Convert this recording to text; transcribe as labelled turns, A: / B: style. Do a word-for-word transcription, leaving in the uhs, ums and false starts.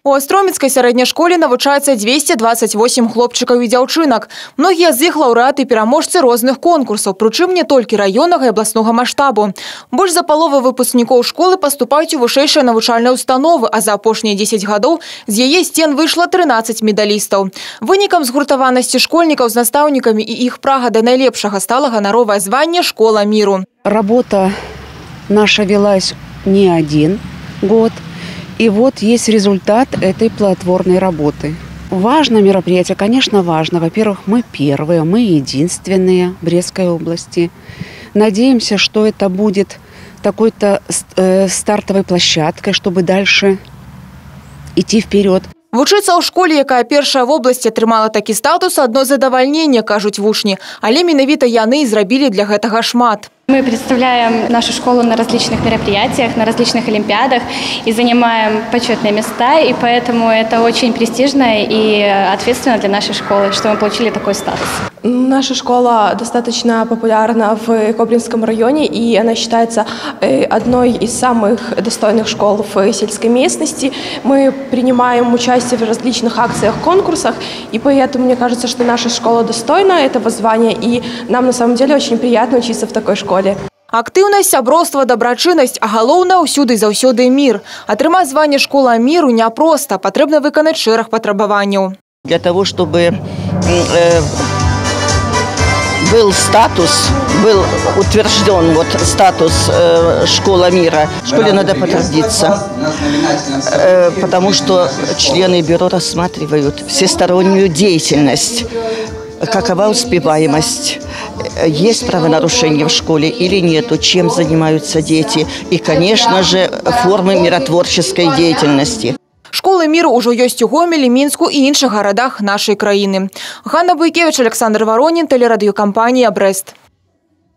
A: У Астроміцкай сярэдняй школе навучаецца двести двадцать восемь хлопчыкаў і дзяўчынак. Многія з іх лаўрэаты і пераможцы розных конкурсаў, прычым не толькі раённага і абласнога маштабу. Больш за паловы выпускнікоў школы паступаюць у вышэйшыя навучальныя установы, а за апошнія дзесяць гадоў з яе сцен выйшла трынаццаць медалістаў. Вынікам згуртаванасці школьнікаў з настаўнікамі і іх прага да найлепшага стала ганаровае званне «Школа миру».
B: Работа наша велась не один год. И вот есть результат этой плодотворной работы. Важно мероприятие, конечно, важно. Во-первых, мы первые, мы единственные в Брестской области. Надеемся, что это будет такой-то э, стартовой площадкой, чтобы дальше идти вперед.
A: Вучыцца ў школе, якая першая в области атрымала такі статус, одно задавальненне, кажуць вучні. Але менавіта яны і зрабілі для гэтага шмат.
C: Мы представляем нашу школу на различных мероприятиях, на различных олимпиадах и занимаем почетные места, и поэтому это очень престижно и ответственно для нашей школы, что мы получили такой статус.
D: Наша школа достаточно популярна в Кобринском районе, и она считается одной из самых достойных школ в сельской местности. Мы принимаем участие в различных акциях, конкурсах, и поэтому мне кажется, что наша школа достойна этого звания, и нам на самом деле очень приятно учиться в такой школе.
A: Актыўнасць, сяброўства, дабрачыннасць, а галоўнае ўсюды і заўсёды мір. Атрымаць званне «Школа миру» няпроста, патрэбна выканаць шэраг патрабаванняў.
E: Для того, чтобы э, был статус, был утвержден вот статус э, «Школа мира», в школе надо потрудиться, э, потому что члены бюро рассматривают всестороннюю деятельность. Какова успеваемость, есть правонарушения в школе или нету, чем занимаются дети и, конечно же, формы миротворческой деятельности.
A: Школы миру ўжо ёсць у Гомелі, Мінску і іншых гарадах нашай краіны. Ганна Буйкевич, Александр Воронин, телерадиокомпания «Брест».